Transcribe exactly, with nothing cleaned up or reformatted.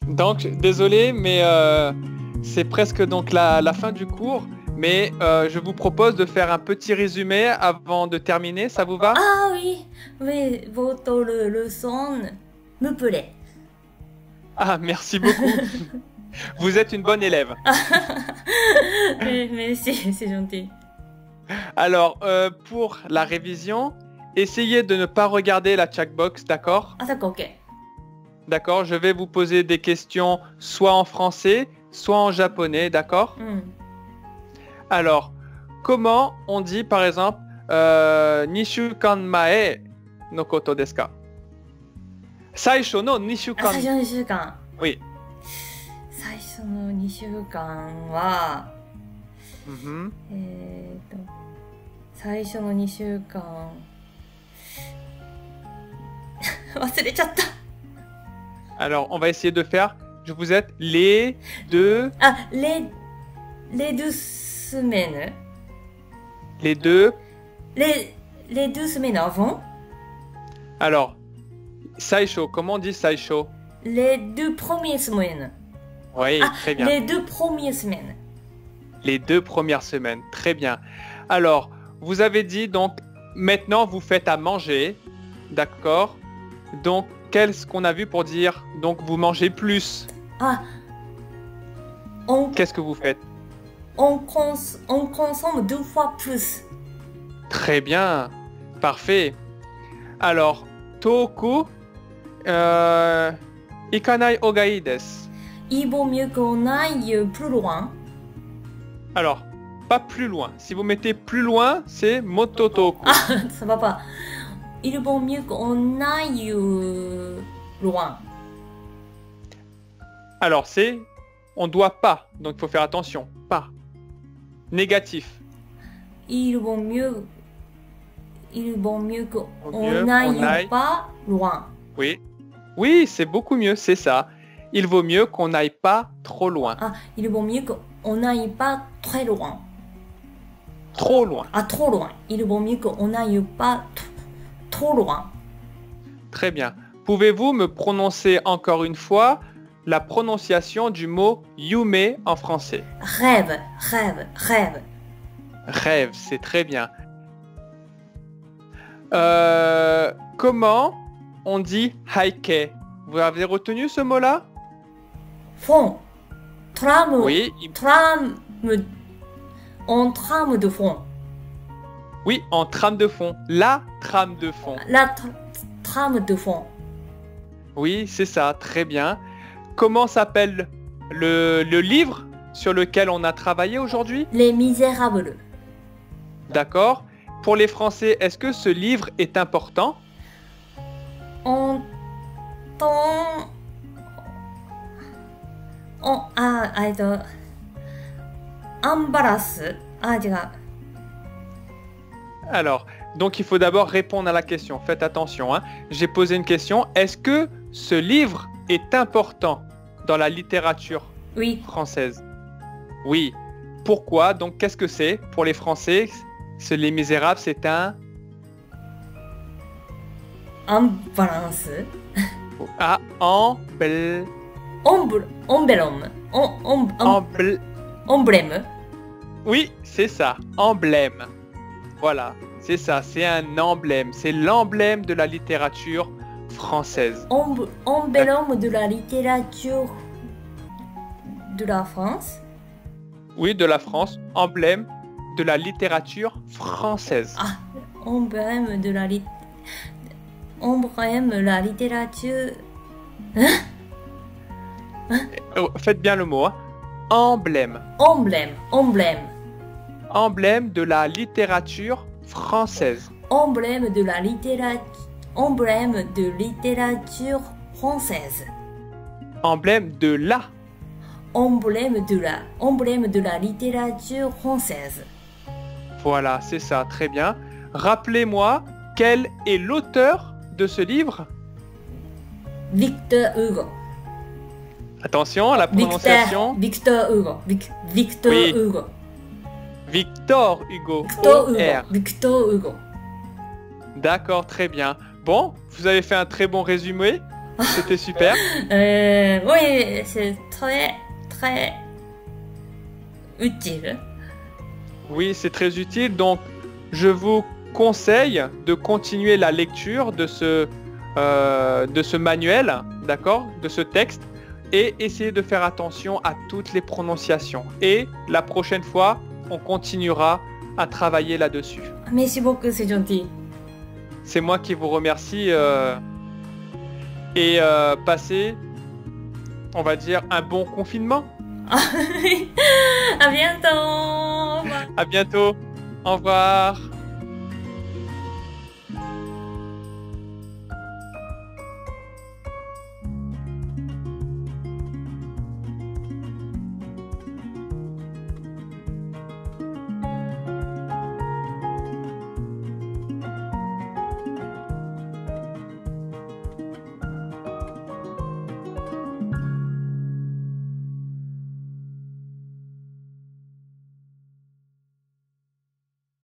Donc, désolé, mais euh, c'est presque donc la, la fin du cours. Mais euh, je vous propose de faire un petit résumé avant de terminer. Ça vous va? Ah oui, oui, votre le- leçon me plaît. Ah, merci beaucoup. Vous êtes une bonne élève. Mais- Merci, c'est gentil. Alors, euh, pour la révision, essayez de ne pas regarder la checkbox, d'accord? Ah, d'accord, ok. D'accord, je vais vous poser des questions soit en français, soit en japonais, d'accord? うん。 Alors, comment on dit par exemple euh, nishukan mae no koto desu ka? Saisho no あ、 nishukan. 最初のにしゅうかん。 Oui. 最初のにしゅうかんは、 Mhm. えーと、最初のにしゅうかん、忘れちゃった。 Alors, on va essayer de faire, je vous aide, les deux, あ、レ、レドゥスメヌ les deux. レ、レドゥスメヌ avant Alors, saisho, comment on dit saisho? Les deux premières semaines. Oui, Ah, très bien. les deux premières semaines. Les deux premières semaines, très bien. Alors, vous avez dit donc, maintenant vous faites à manger, d'accord? Donc, qu'est-ce qu'on a vu pour dire, donc vous mangez plus? Ah, on, Qu'est-ce que vous faites? on, cons, on consomme deux fois plus. Très bien, parfait. Alors, toku, euh, ikanai oga ii desu. Il vaut mieux qu'on aille plus loin. Alors, pas plus loin. Si vous mettez plus loin, c'est mototoku. Ah, ça va pas. Il vaut mieux qu'on aille euh, loin. Alors, c'est on doit pas, donc il faut faire attention. Pas. Négatif. Il vaut mieux, il vaut mieux qu'on mieux n'aille qu'on aille- pas loin. Oui. Oui, c'est beaucoup mieux, c'est ça. Il vaut mieux qu'on n'aille pas trop loin. Ah, il vaut mieux qu'on n'aille pas très loin. Trop loin. Ah, trop loin. Il vaut mieux qu'on n'aille pas t- trop loin. Très bien. Pouvez-vous me prononcer encore une fois la prononciation du mot yume en français? Rêve, rêve, rêve. Rêve, c'est très bien. Euh, comment on dit haike? Vous avez retenu ce mot-là? Fond. Tram. Oui, il- Tram. En trame de fond. oui, en trame de fond. La trame de fond. La tra- trame de fond. Oui, c'est ça, très bien. Comment s'appelle le, le livre sur lequel on a travaillé aujourd'hui? Les Misérables. D'accord. Pour les Français, est-ce que ce livre est important? On t'en... On... Ah, えっと、アンバラス。あ、違う。 Alors, donc il faut d'abord répondre à la question. Faites attention, hein. J'ai posé une question. Est-ce que ce livre est important dans la littérature Oui. française? Oui. Pourquoi? Donc qu'est-ce que c'est pour les Français? Ce Les Misérables, c'est un... アンバランス。 Ah, embl... オンブ、オンベロム。オン、オン、オン、 embl... オンブレム。 Oui, c'est ça, emblème. Voilà, c'est ça, c'est un emblème. C'est l'emblème de la littérature française. オンブ、オンベロム de la littérature de la France. Oui, de la France, emblème de la littérature française. Ah, emblème de la lit... Emblème de la littérature... Oh, faites bien le mot, hein. Emblème. Emblème, emblème. Emblème de la littérature française. Emblème de la littérature... Emblème de littérature française. Emblème de la. Emblème de la... Emblème de la littérature française. Voilà, c'est ça, très bien. Rappelez-moi, quel est l'auteur de ce livre? Victor Hugo. Attention à la prononciation. Victor, Victor Hugo. Vic- Victor Oui. Hugo. Victor Hugo. Victor Hugo. O R. Victor Hugo. D'accord, très bien. Bon, vous avez fait un très bon résumé. C'était super. Euh, oui, c'est très, très utile. Oui, c'est très utile. Donc, je vous conseille de continuer la lecture de ce, euh, de ce manuel, d'accord, de ce texte, et essayer de faire attention à toutes les prononciations. Et la prochaine fois, on continuera à travailler là-dessus. Merci beaucoup, c'est gentil. C'est moi qui vous remercie euh, et euh, passez, on va dire, un bon confinement. À bientôt. À bientôt. Au revoir.